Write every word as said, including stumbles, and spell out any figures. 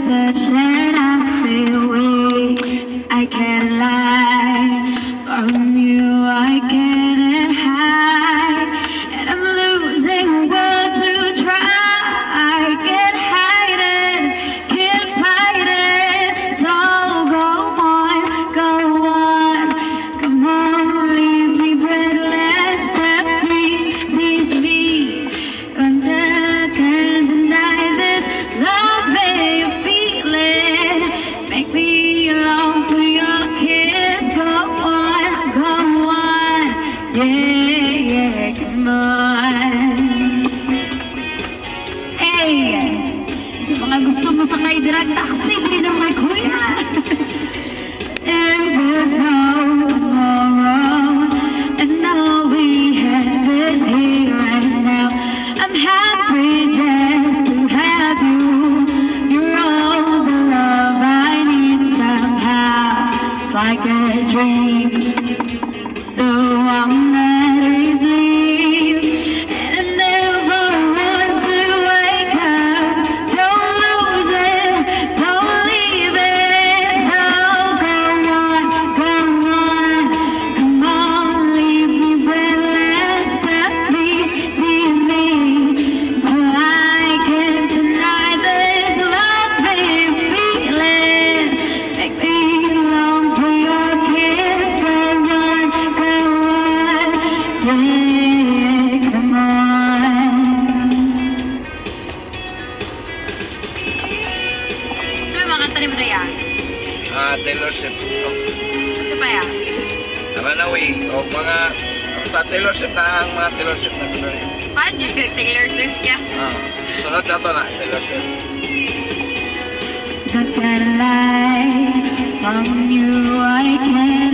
touch and I feel weak. I can't lie from you, I can't hide, and I'm losing words to try. I can't hide it, can't fight it. So go on, go on, come on, leave me breathless, tell me, tease me until I can't deny this love that you're feeling. Make me long for your kiss. Go on, go on, yeah, yeah, come on. Hey, sa mga gusto mo sakay direct taxi, di naman kuya. There was no tomorrow, and all we have is here right now. I'm happy just to have you. You're all the love I need somehow. It's like a dream, though I'm not asleep, and I never want to wake up. Don't lose it, don't leave it. So go on, go on, come on, leave me breathless, tell me, tease me till I can't deny this love that you're feeling. Make me long for your kiss. Go on, go on, yeah, come on. Sino mga kanta ni mo na yan? Ah, Taylor Swift. Oh, Ano pa yan? Runaway. O mga sa Taylor Swift na ang mga Taylor Swift na gano'n. Paano yung Taylor Swift ka? Ah, sunod na to na Taylor Swift. Not gonna lie, from you I can't